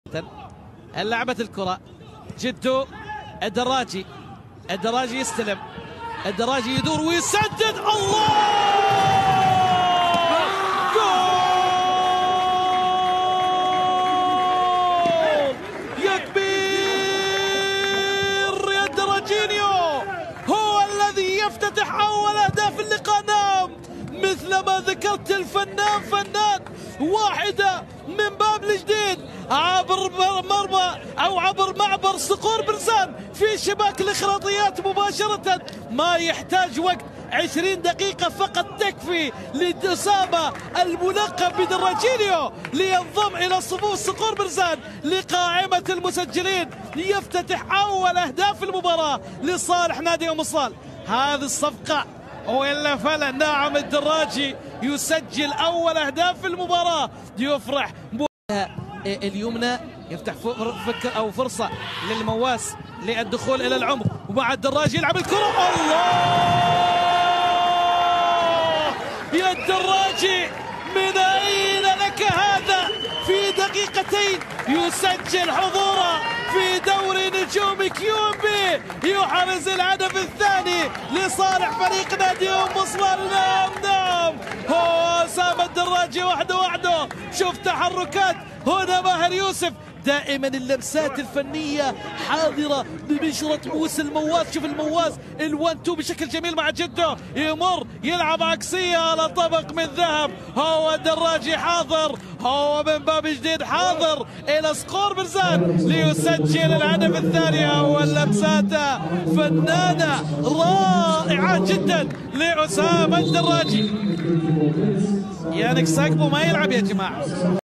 لعبت الكرة جدو الدراجي يستلم، الدراجي يدور ويسدد. الله! جول يا كبير يا الدراجينيو، هو الذي يفتتح أول أهداف اللقاء. نعم، مثل ما ذكرت الفنان فنان، واحدة من باب الجديد عبر مرمى أو عبر معبر صقور برزان في شباك الإخراطيات مباشرة. ما يحتاج وقت، 20 دقيقة فقط تكفي لأسامة الملقب بدراجينيو لينضم إلى صفوف صقور برزان لقائمة المسجلين، يفتتح أول أهداف المباراة لصالح نادي أم وصال. هذه الصفقة وإلا فلا. نعم، الدراجي يسجل أول أهداف المباراة، يفرح اليمنى، يفتح فكر أو فرصة للمواس للدخول إلى العمق، ومع الدراجي يلعب الكرة. الله يا الدراجي، من أين لك هذا؟ في دقيقتين يسجل حضوره في دوري نجوم كيومبي، يحرز الهدف الثاني لصالح فريق نادي أم وصال. نعم، هو أسامة الدراجي وحده. شوف تحركات هنا ماهر يوسف، دائما اللمسات الفنية حاضرة ببشرة موس المواس. شوف المواس ال1-2 بشكل جميل مع جده، يمر يلعب عكسية على طبق من ذهب. هو الدراجي حاضر، هو من باب جديد حاضر إلى صقور برزان ليسجل الهدف الثاني. واللمسات فنانة رائعة جدا لأسامة الدراجي. يانك ساكبو ما يلعب يا جماعة.